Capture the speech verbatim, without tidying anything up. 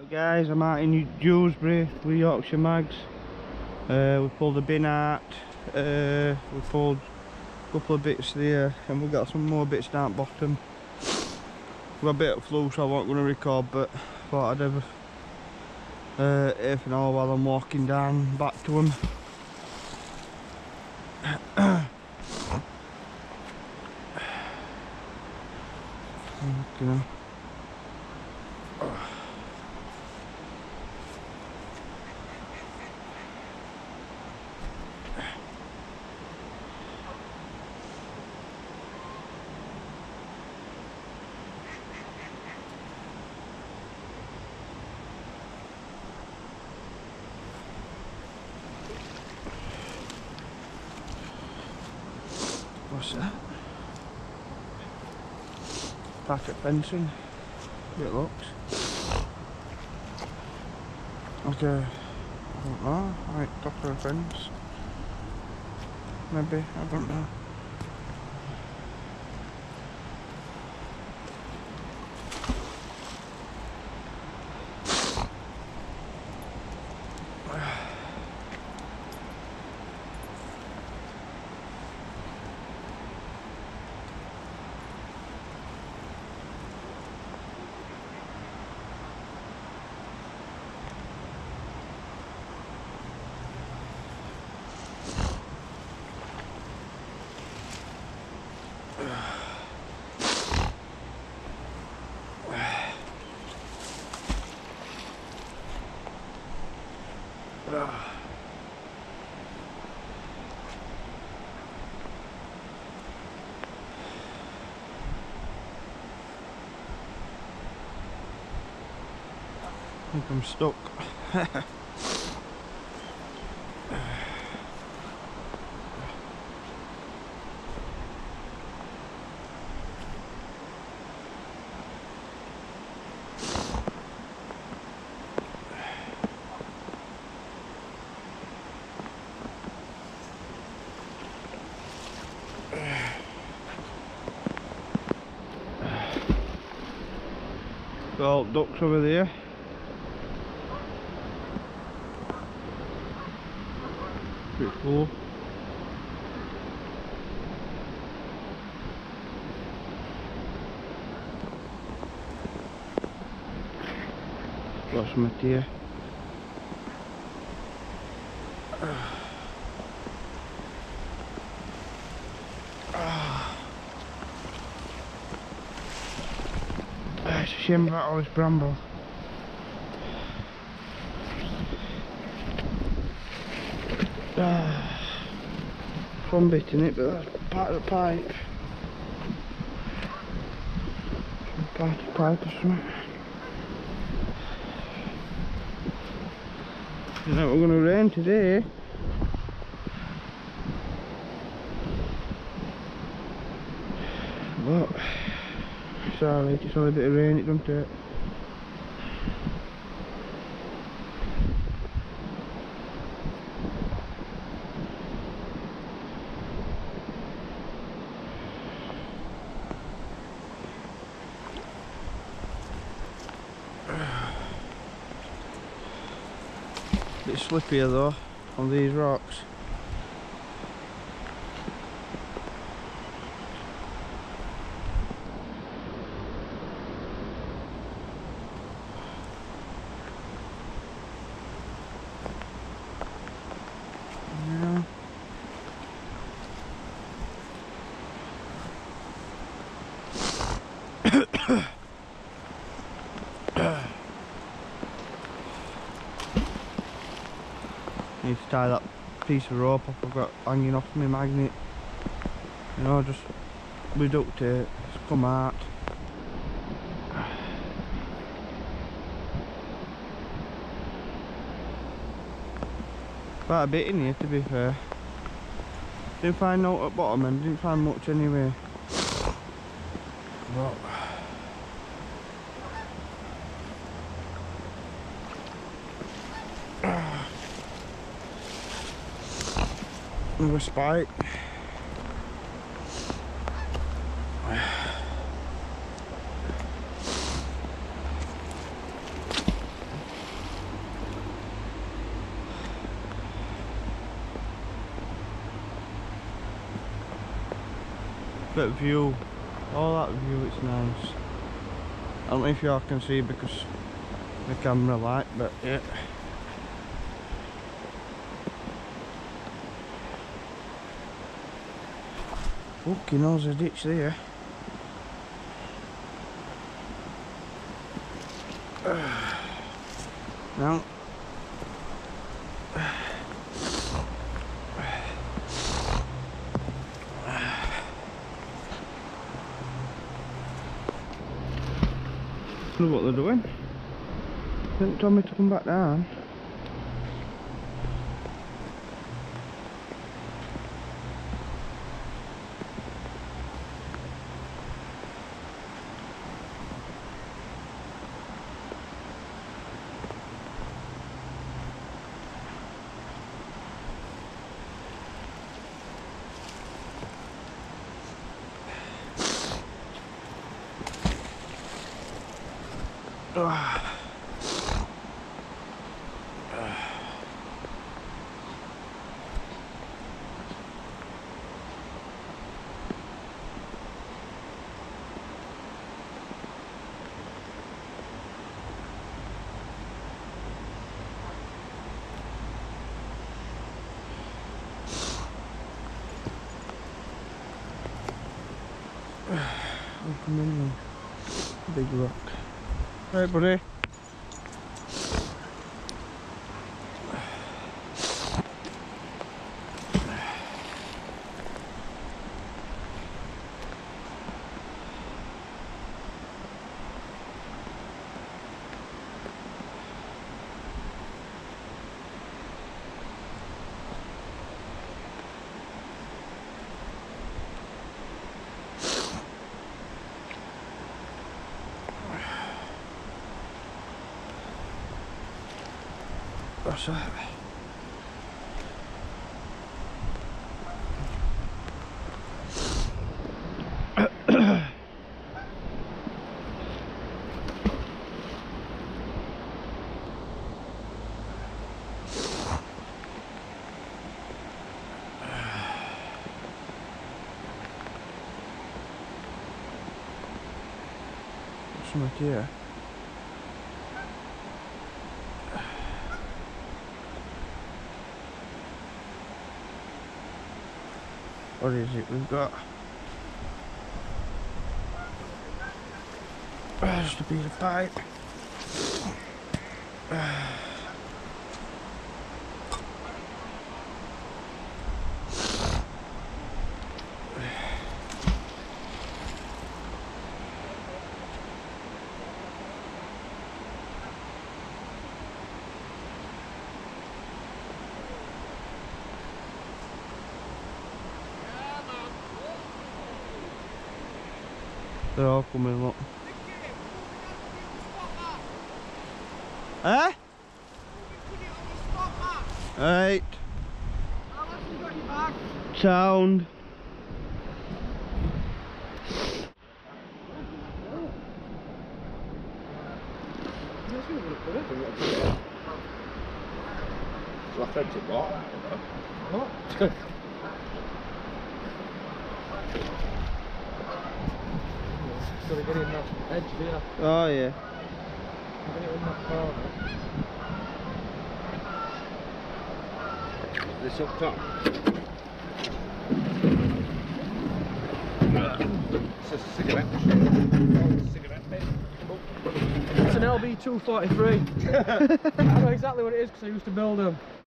Right guys, I'm out in Dewsbury with Yorkshire mags. Uh, we pulled a bin out, uh, we pulled a couple of bits there, and we've got some more bits down bottom. We've got a bit of flu, so I wasn't going to record, but thought I'd have uh, half an hour while I'm walking down back to them. You know. What's that? Packet fencing. It looks. Okay. I don't know. Like top of a fence. Maybe. I don't know. I think I'm stuck. Got ducks over there. Pretty cool. Got some here. It's a shame about all this bramble. Ah, one bit in it, but that's part of the pipe. Some part of the pipe or something. You know we're going to rain today. But it's alright, it's only a bit of rain, it doesn't it? Bit slippier though on these rocks. Yeah. Need to tie that piece of rope up I've got hanging off my magnet. You know, just reduct it, it's come out. Quite a bit in here to be fair. Didn't find out at bottom and didn't find much anyway. But another spike. Bit of view. All that view, it's nice. I don't know if y'all can see because the camera light, but yeah. Fucking hell's a ditch there. Now look what they're doing. They didn't tell me to come back down. Oh. Open in the big rock. Right, buddy. That's it. Something here. What is it we've got? Just a piece of pipe. They're all coming, look. Eh? Right. Sound. So I fed it what? What? So they get in that edge there. Oh yeah. Get it in that corner. This up top. It's just a cigarette. Oh, cigarette bit. Oh. It's an L B two forty-three. I know exactly what it is because I used to build them.